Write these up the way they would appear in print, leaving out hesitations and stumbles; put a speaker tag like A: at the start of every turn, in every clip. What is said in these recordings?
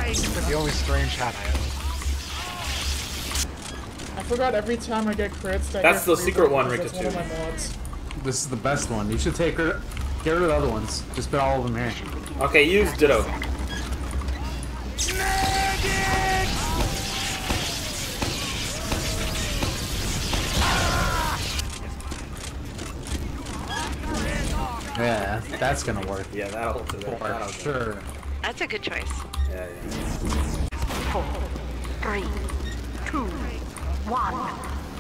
A: The only strange hat I have.
B: I forgot every time I get crits.
C: That's the secret one, Rika,
B: that's one of my mods.
A: This is the best one. You should take her. Get rid of the other ones. Just put all of them here.
C: Okay, use Ditto.
A: Yeah, that's gonna work.
C: Yeah, that'll do it.
A: For sure.
D: That's a good choice.
C: Yeah,
E: 4, 3, 2, 1.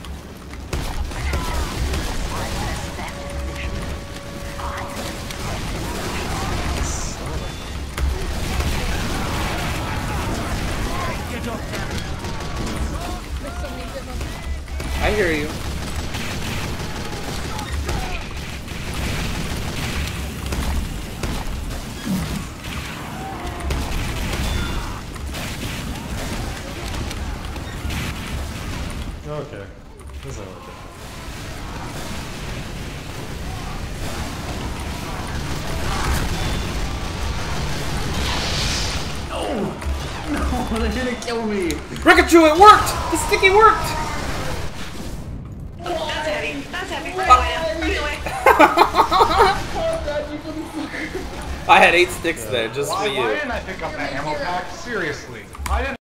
C: I hear you.
F: Okay. This is okay.
A: No, they're gonna kill me.
C: Rikachu, it worked! The sticky worked!
D: That's heavy. That's heavy. Run away.
C: I had 8 sticks there just for you.
A: Why didn't I pick up that ammo pack? Seriously. I didn't.